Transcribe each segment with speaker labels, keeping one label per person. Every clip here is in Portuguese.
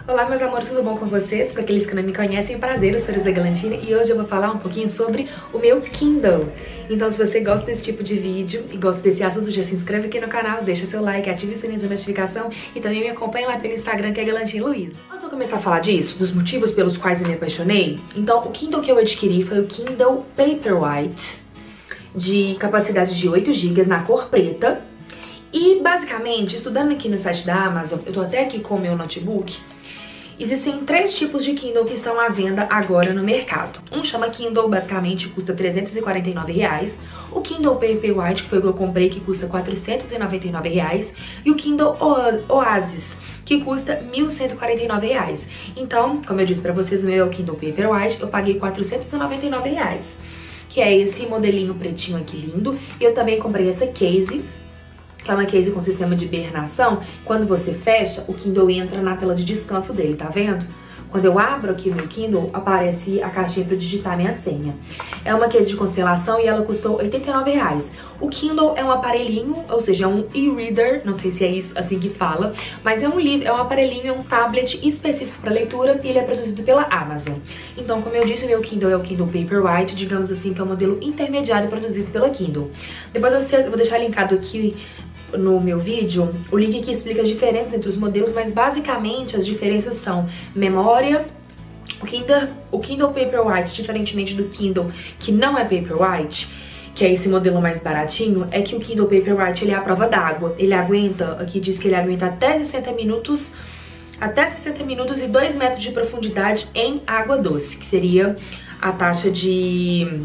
Speaker 1: Olá meus amores, tudo bom com vocês? Para aqueles que não me conhecem, prazer, eu sou Elisa Galantina e hoje eu vou falar um pouquinho sobre o meu Kindle. Então se você gosta desse tipo de vídeo e gosta desse assunto, já se inscreve aqui no canal, deixa seu like, ative o sininho de notificação e também me acompanha lá pelo Instagram, que é Galantina Luiza. Antes de eu começar a falar disso, dos motivos pelos quais eu me apaixonei, então o Kindle que eu adquiri foi o Kindle Paperwhite, de capacidade de 8 GB na cor preta. E basicamente, estudando aqui no site da Amazon, eu tô até aqui com o meu notebook, existem 3 tipos de Kindle que estão à venda agora no mercado. Um chama Kindle, basicamente custa R$349. O Kindle Paperwhite, que foi o que eu comprei, que custa R$499. E o Kindle Oasis, que custa R$1.149. Então, como eu disse pra vocês, o meu é o Kindle Paperwhite, eu paguei R$499. Que é esse modelinho pretinho aqui lindo. Eu também comprei essa case, que é uma case com sistema de hibernação. Quando você fecha, o Kindle entra na tela de descanso dele, tá vendo? Quando eu abro aqui o meu Kindle, aparece a caixinha para digitar minha senha. É uma case de constelação e ela custou R$89. O Kindle é um aparelhinho, ou seja, é um e-reader, não sei se é isso assim que fala, mas é um livro, é um aparelhinho, é um tablet específico para leitura e ele é produzido pela Amazon. Então, como eu disse, o meu Kindle é o Kindle Paperwhite, digamos assim, que é um modelo intermediário produzido pela Kindle. Depois eu vou deixar linkado aqui no meu vídeo o link que explica as diferenças entre os modelos, mas basicamente as diferenças são memória. O Kindle Paperwhite, diferentemente do Kindle que não é Paperwhite, que é esse modelo mais baratinho, é que o Kindle Paperwhite ele é à prova d'água. Ele aguenta, aqui diz que ele aguenta até 60 minutos e 2 metros de profundidade em água doce, que seria a taxa de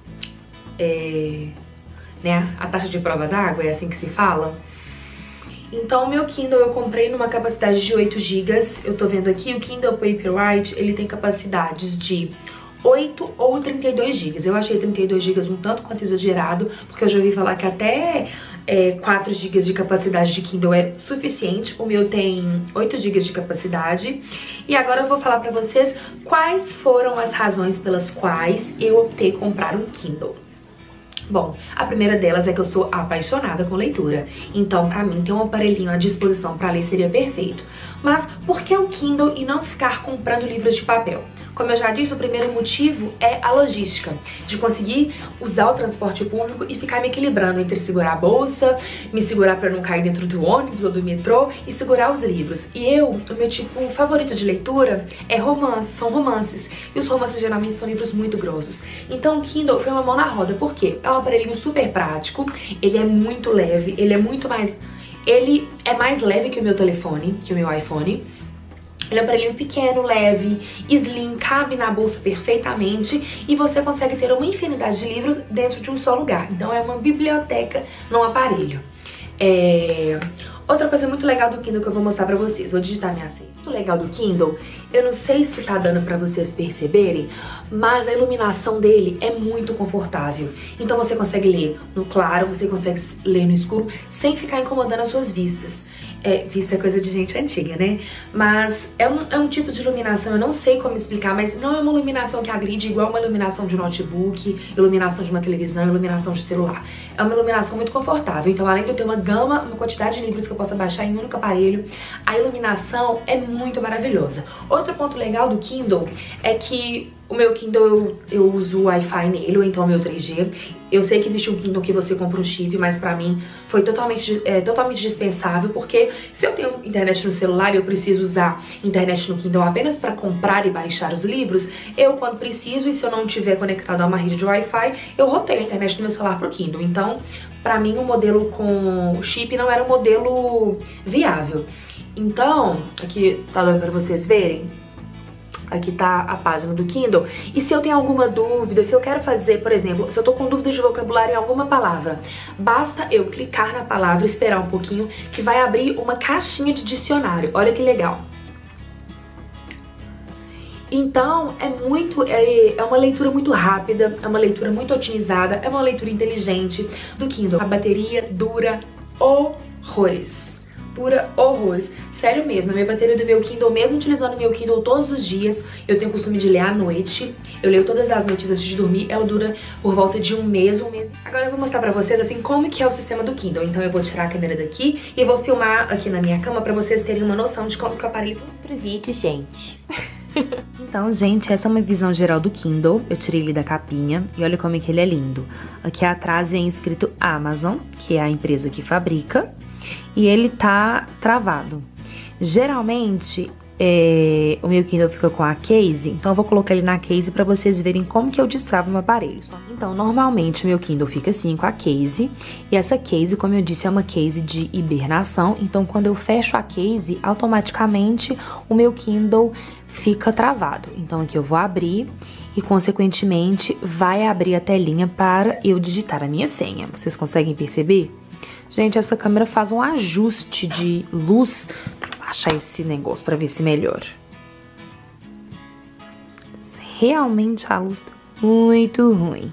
Speaker 1: a taxa de prova d'água, é assim que se fala. Então o meu Kindle eu comprei numa capacidade de 8 GB. Eu tô vendo aqui, o Kindle Paperwhite, ele tem capacidades de 8 ou 32 GB. Eu achei 32 GB um tanto quanto exagerado, porque eu já ouvi falar que até 4 GB de capacidade de Kindle é suficiente. O meu tem 8 GB de capacidade. E agora eu vou falar pra vocês quais foram as razões pelas quais eu optei comprar um Kindle. Bom, a primeira delas é que eu sou apaixonada com leitura, então pra mim ter um aparelhinho à disposição pra ler seria perfeito. Mas por que o Kindle e não ficar comprando livros de papel? Como eu já disse, o primeiro motivo é a logística, de conseguir usar o transporte público e ficar me equilibrando entre segurar a bolsa, me segurar pra não cair dentro do ônibus ou do metrô e segurar os livros. E o meu tipo favorito de leitura é romance, são romances. E os romances geralmente são livros muito grossos. Então o Kindle foi uma mão na roda, por quê? É um aparelhinho super prático, ele é muito leve, ele é mais leve que o meu telefone, que o meu iPhone. Ele é um aparelhinho pequeno, leve, slim, cabe na bolsa perfeitamente e você consegue ter uma infinidade de livros dentro de um só lugar. Então é uma biblioteca num aparelho. Outra coisa muito legal do Kindle que eu vou mostrar pra vocês, vou digitar minha senha. Muito legal do Kindle, eu não sei se tá dando pra vocês perceberem, mas a iluminação dele é muito confortável. Então você consegue ler no claro, você consegue ler no escuro, sem ficar incomodando as suas vistas. Vista é coisa de gente antiga, né? Mas é um tipo de iluminação, eu não sei como explicar, mas não é uma iluminação que agride igual uma iluminação de notebook, iluminação de uma televisão, iluminação de celular. É uma iluminação muito confortável. Então, além de eu ter uma quantidade de livros que eu possa baixar em um único aparelho, a iluminação é muito maravilhosa. Outro ponto legal do Kindle é que o meu Kindle eu uso Wi-Fi nele, ou então o meu 3G. Eu sei que existe um Kindle que você compra um chip, mas pra mim foi totalmente dispensável, porque se eu tenho internet no celular e eu preciso usar internet no Kindle apenas pra comprar e baixar os livros, eu quando preciso, e se eu não tiver conectado a uma rede de Wi-Fi, eu roteio a internet do meu celular pro Kindle. Então, pra mim o modelo com chip não era um modelo viável. Então, aqui tá dando pra vocês verem. Aqui tá a página do Kindle. E se eu tenho alguma dúvida, se eu quero fazer, por exemplo, se eu tô com dúvida de vocabulário em alguma palavra, basta eu clicar na palavra e esperar um pouquinho que vai abrir uma caixinha de dicionário. Olha que legal. Então, é uma leitura muito rápida, é uma leitura muito otimizada, é uma leitura inteligente do Kindle. A bateria dura horrores. leitura horrores. Sério mesmo, a minha bateria do meu Kindle, mesmo utilizando o meu Kindle todos os dias, eu tenho o costume de ler à noite. Eu leio todas as noites antes de dormir, ela dura por volta de um mês. Agora eu vou mostrar pra vocês, assim, como que é o sistema do Kindle. Então eu vou tirar a câmera daqui e vou filmar aqui na minha cama pra vocês terem uma noção de como que o aparelho...
Speaker 2: Pro vídeo, gente.
Speaker 1: Então, gente, essa é uma visão geral do Kindle. Eu tirei ele da capinha e olha como é que ele é lindo. Aqui atrás vem escrito Amazon, que é a empresa que fabrica, e ele tá travado. Geralmente, o meu Kindle fica com a case, então eu vou colocar ele na case pra vocês verem como que eu destravo meu aparelho. Então, normalmente, o meu Kindle fica assim, com a case, e essa case, como eu disse, é uma case de hibernação, então quando eu fecho a case, automaticamente o meu Kindle fica travado. Então aqui eu vou abrir e, consequentemente, vai abrir a telinha para eu digitar a minha senha. Vocês conseguem perceber? Gente, essa câmera faz um ajuste de luz. Vou achar esse negócio para ver se melhora. Realmente a luz tá muito ruim.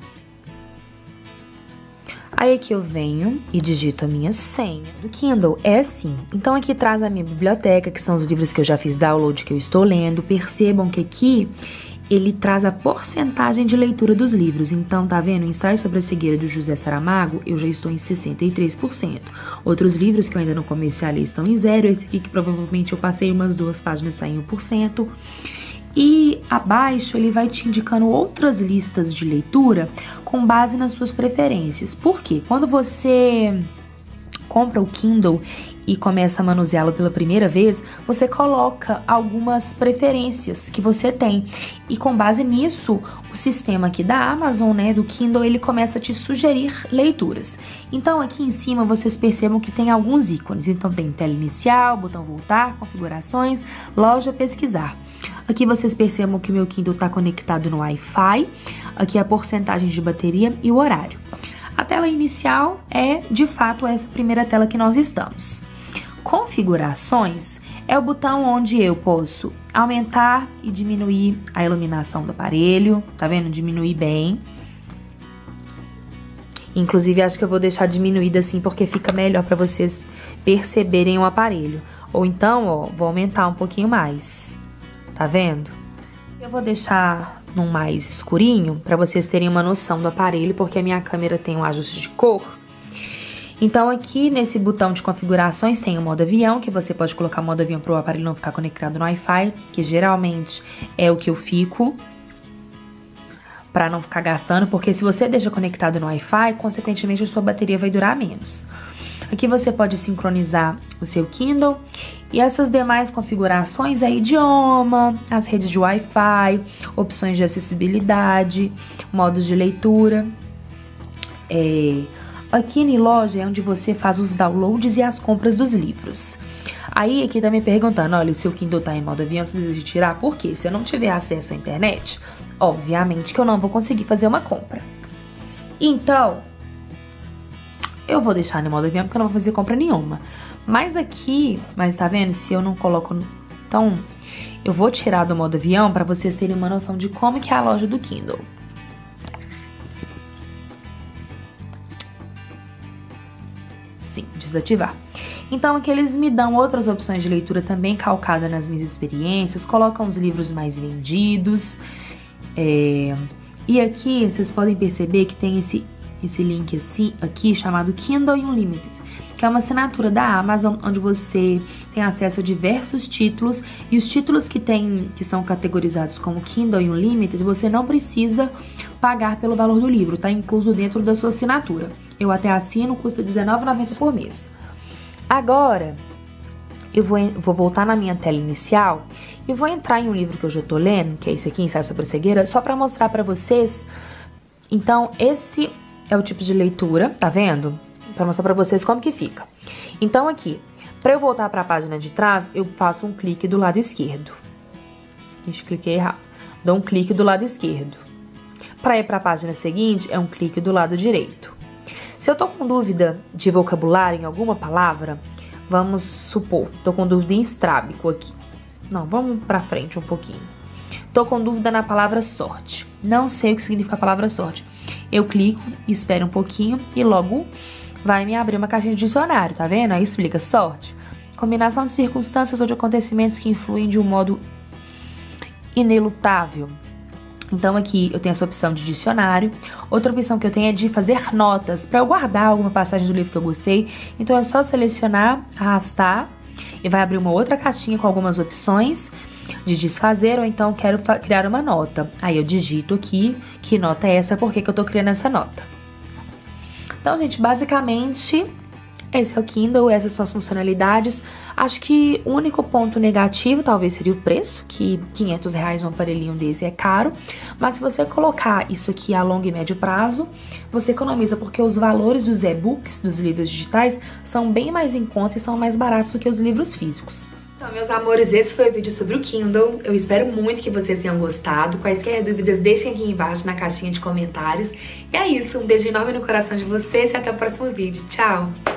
Speaker 1: Aí aqui eu venho e digito a minha senha. Do Kindle é assim. Então aqui traz a minha biblioteca, que são os livros que eu já fiz download, que eu estou lendo. Percebam que aqui ele traz a porcentagem de leitura dos livros. Então, tá vendo? O Ensaio sobre a Cegueira do José Saramago, eu já estou em 63%. Outros livros que eu ainda não comecei a ler estão em 0%. Esse aqui que provavelmente eu passei umas 2 páginas está em 1%. E abaixo ele vai te indicando outras listas de leitura com base nas suas preferências. Por quê? Quando você compra o Kindle e começa a manuseá-lo pela primeira vez, você coloca algumas preferências que você tem. E com base nisso, o sistema aqui da Amazon, né, do Kindle, ele começa a te sugerir leituras. Então aqui em cima vocês percebam que tem alguns ícones. Então tem tela inicial, botão voltar, configurações, loja, pesquisar. Aqui vocês percebam que o meu Kindle está conectado no Wi-Fi. Aqui a porcentagem de bateria e o horário. A tela inicial é, de fato, essa primeira tela que nós estamos. Configurações é o botão onde eu posso aumentar e diminuir a iluminação do aparelho. Tá vendo? Diminuir bem. Inclusive, acho que eu vou deixar diminuída assim porque fica melhor para vocês perceberem o aparelho. Ou então, ó, vou aumentar um pouquinho mais. Tá vendo? Eu vou deixar num mais escurinho para vocês terem uma noção do aparelho, porque a minha câmera tem um ajuste de cor. Então aqui nesse botão de configurações tem o modo avião, que você pode colocar o modo avião para o aparelho não ficar conectado no Wi-Fi, que geralmente é o que eu fico, para não ficar gastando, porque se você deixa conectado no Wi-Fi, consequentemente a sua bateria vai durar menos. Aqui você pode sincronizar o seu Kindle e essas demais configurações é idioma, as redes de Wi-Fi, opções de acessibilidade, modos de leitura. Aqui em loja é onde você faz os downloads e as compras dos livros. Aí aqui tá me perguntando, olha, o seu Kindle tá em modo avião, você deseja tirar? Por quê? Se eu não tiver acesso à internet, obviamente que eu não vou conseguir fazer uma compra. Então, eu vou deixar no modo avião porque eu não vou fazer compra nenhuma. Mas aqui, tá vendo? Se eu não coloco... Então, eu vou tirar do modo avião para vocês terem uma noção de como que é a loja do Kindle. Sim, desativar. Então, aqui eles me dão outras opções de leitura também calcada nas minhas experiências. Colocam os livros mais vendidos. E aqui, vocês podem perceber que tem esse link assim, aqui chamado Kindle Unlimited, que é uma assinatura da Amazon, onde você tem acesso a diversos títulos, e os títulos que são categorizados como Kindle Unlimited, você não precisa pagar pelo valor do livro, tá incluso dentro da sua assinatura. Eu até assino, custa R$19,90 por mês. Agora, eu vou voltar na minha tela inicial e vou entrar em um livro que eu já tô lendo, que é esse aqui, Ensaio sobre a Cegueira, só pra mostrar pra vocês. Então, esse é o tipo de leitura, tá vendo? Pra mostrar pra vocês como que fica. Então aqui, pra eu voltar pra página de trás, eu faço um clique do lado esquerdo. Ixi, cliquei errado. Dou um clique do lado esquerdo. Pra ir pra página seguinte, é um clique do lado direito. Se eu tô com dúvida de vocabulário em alguma palavra, vamos supor, tô com dúvida em estrábico aqui. Não, vamos pra frente um pouquinho. Tô com dúvida na palavra sorte. Não sei o que significa a palavra sorte. Eu clico, espero um pouquinho e logo vai me abrir uma caixinha de dicionário, tá vendo? Aí explica sorte. Combinação de circunstâncias ou de acontecimentos que influem de um modo inelutável. Então aqui eu tenho essa opção de dicionário. Outra opção que eu tenho é de fazer notas, para eu guardar alguma passagem do livro que eu gostei. Então é só selecionar, arrastar, e vai abrir uma outra caixinha com algumas opções de desfazer, ou então quero criar uma nota. Aí eu digito aqui que nota é essa, por que eu tô criando essa nota. Então, gente, basicamente esse é o Kindle, essas são as funcionalidades. Acho que o único ponto negativo talvez seria o preço, que R$500 um aparelhinho desse é caro. Mas se você colocar isso aqui a longo e médio prazo, você economiza, porque os valores dos e-books, dos livros digitais, são bem mais em conta e são mais baratos do que os livros físicos. Então, meus amores, esse foi o vídeo sobre o Kindle. Eu espero muito que vocês tenham gostado. Quaisquer dúvidas, deixem aqui embaixo na caixinha de comentários. E é isso, um beijo enorme no coração de vocês e até o próximo vídeo. Tchau!